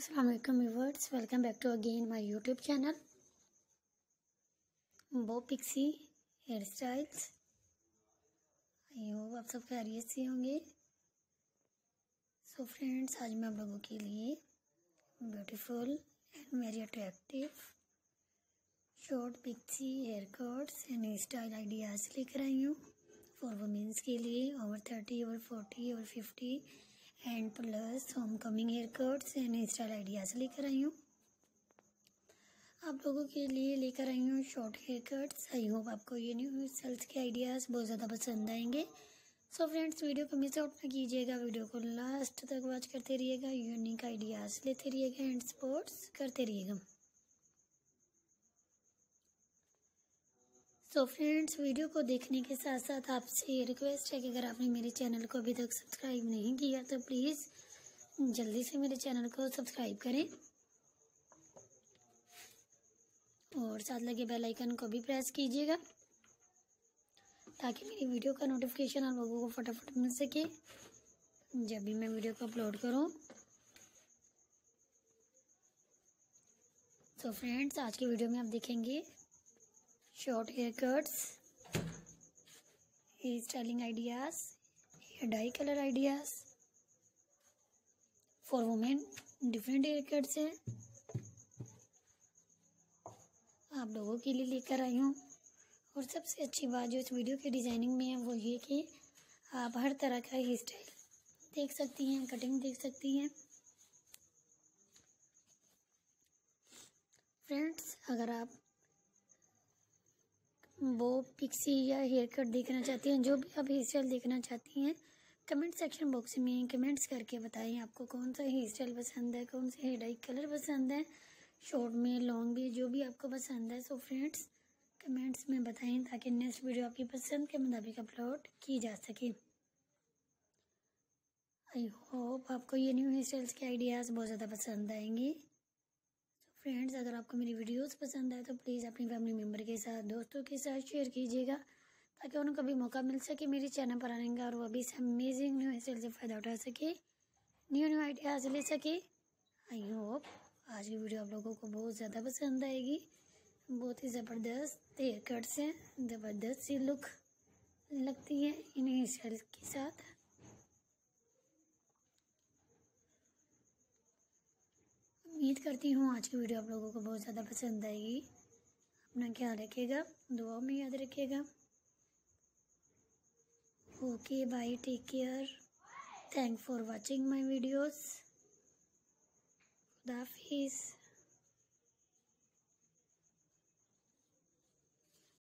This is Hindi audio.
अस्सलाम वालेकुम viewers, welcome back to again my YouTube channel bob pixie hair styles. I hope आप सब खैरियत से होंगे। सो फ्रेंड्स, आज मैं आप लोगों के लिए beautiful and very attractive short pixie hair cuts and hair style ideas लेकर आई हूँ फॉर वुमेंस के लिए over 30, over 40, over 50 and plus home coming hair cuts and hair style ideas लेकर आई हूँ आप लोगों के लिए। लेकर आई हूँ short hair cuts. I hope आपको ये न्यू स्टाइल्स के आइडियाज़ बहुत ज़्यादा पसंद आएंगे। सो फ्रेंड्स, वीडियो को मिस आउट ना कीजिएगा, वीडियो को लास्ट तक वॉच करते रहिएगा, यूनिक आइडियाज़ लेते रहिएगा एंड स्पोर्ट्स करते रहिएगा। सो फ्रेंड्स, वीडियो को देखने के साथ साथ आपसे ये रिक्वेस्ट है कि अगर आपने मेरे चैनल को अभी तक सब्सक्राइब नहीं किया तो प्लीज़ जल्दी से मेरे चैनल को सब्सक्राइब करें और साथ लगे बेल आइकन को भी प्रेस कीजिएगा ताकि मेरी वीडियो का नोटिफिकेशन आप लोगों को फटाफट मिल सके जब भी मैं वीडियो को अपलोड करूं। तो फ्रेंड्स, आज की वीडियो में आप देखेंगे short hair cuts, hair styling ideas, hair dye colour ideas for women. Different hair cuts हैं आप लोगों के लिए लेकर आई हूँ। और सबसे अच्छी बात जो इस वीडियो की डिज़ाइनिंग में है वो ये कि आप हर तरह का हेयर स्टाइल देख सकती हैं, कटिंग देख सकती हैं। फ्रेंड्स, अगर आप वो पिक्सी या हेयर कट देखना चाहती हैं, जो भी आप हेयर स्टाइल देखना चाहती हैं, कमेंट सेक्शन बॉक्स में कमेंट्स करके बताएं आपको कौन सा हेयर स्टाइल पसंद है, कौन से हेयर डाई कलर पसंद है, शॉर्ट में, लॉन्ग में, जो भी आपको पसंद है। सो फ्रेंड्स, कमेंट्स में बताएं ताकि नेक्स्ट वीडियो आपकी पसंद के मुताबिक अपलोड की जा सके। आई होप आपको ये न्यू हेयर स्टाइल्स के आइडियाज़ बहुत ज़्यादा पसंद आएंगे। तो फ्रेंड्स, अगर आपको मेरी वीडियोस पसंद आए तो प्लीज़ अपनी फैमिली मेम्बर के साथ, दोस्तों के साथ शेयर कीजिएगा ताकि उनको भी मौका मिल सके मेरे चैनल पर आने का और वो भी इस अमेजिंग न्यू हेयर स्टाइल से फ़ायदा उठा सके, न्यू आइडियाज़ ले सके। आई होप आज की वीडियो आप लोगों को बहुत ज़्यादा पसंद आएगी। बहुत ही ज़बरदस्त हेयर कट्स हैं, ज़बरदस्त सी लुक लगती है इन हेयर स्टाइल के साथ। उम्मीद करती हूँ आज की वीडियो आप लोगों को बहुत ज़्यादा पसंद आएगी। अपना ख्याल रखिएगा, दुआओं में याद रखिएगा। Okay bye, take care, thank for watching my videos. खुदा हाफिज़।